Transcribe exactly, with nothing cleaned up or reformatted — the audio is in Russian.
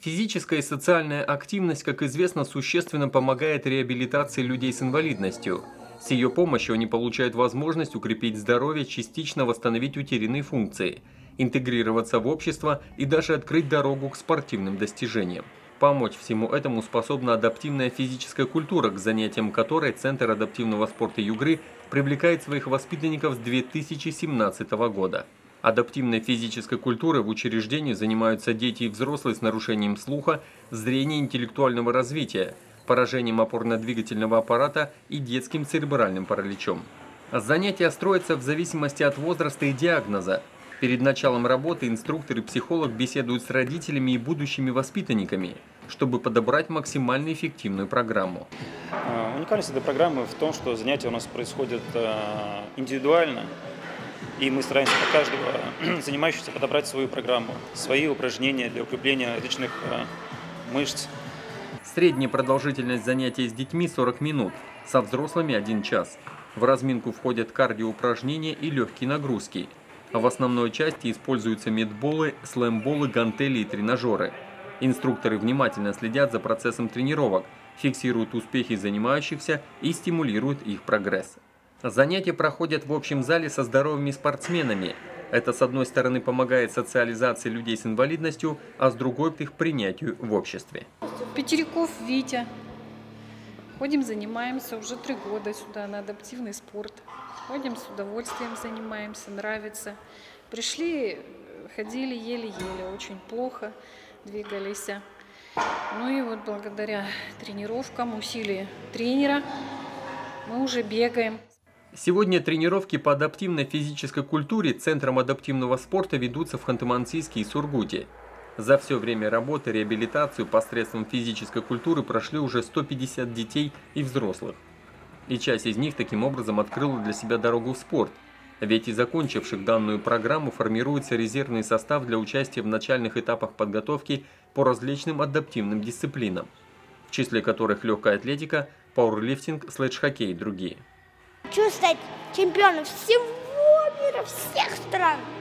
Физическая и социальная активность, как известно, существенно помогает реабилитации людей с инвалидностью. С ее помощью они получают возможность укрепить здоровье, частично восстановить утерянные функции, интегрироваться в общество и даже открыть дорогу к спортивным достижениям. Помочь всему этому способна адаптивная физическая культура, к занятиям которой Центр адаптивного спорта Югры привлекает своих воспитанников с две тысячи семнадцатого года. Адаптивной физической культурой в учреждении занимаются дети и взрослые с нарушением слуха, зрения и интеллектуального развития, поражением опорно-двигательного аппарата и детским церебральным параличом. Занятия строятся в зависимости от возраста и диагноза. Перед началом работы инструктор и психолог беседуют с родителями и будущими воспитанниками, чтобы подобрать максимально эффективную программу. Уникальность этой программы в том, что занятия у нас происходят индивидуально, и мы стараемся для каждого занимающегося подобрать свою программу, свои упражнения для укрепления различных мышц. Средняя продолжительность занятий с детьми сорок минут, со взрослыми один час. В разминку входят кардиоупражнения и легкие нагрузки. В основной части используются медболы, слэмболы, гантели и тренажеры. Инструкторы внимательно следят за процессом тренировок, фиксируют успехи занимающихся и стимулируют их прогресс. Занятия проходят в общем зале со здоровыми спортсменами. Это, с одной стороны, помогает социализации людей с инвалидностью, а с другой – их принятию в обществе. Петериков Витя. Ходим, занимаемся уже три года сюда на адаптивный спорт. Ходим с удовольствием, занимаемся, нравится. Пришли, ходили еле-еле, очень плохо двигались. Ну и вот благодаря тренировкам, усилиям тренера мы уже бегаем. Сегодня тренировки по адаптивной физической культуре Центром адаптивного спорта ведутся в Ханты-Мансийске и Сургуте. За все время работы реабилитацию посредством физической культуры прошли уже сто пятьдесят детей и взрослых. И часть из них таким образом открыла для себя дорогу в спорт. Ведь из закончивших данную программу формируется резервный состав для участия в начальных этапах подготовки по различным адаптивным дисциплинам, в числе которых легкая атлетика, пауэрлифтинг, слэдж-хоккей и другие. Хочу стать чемпионом всего мира, всех стран.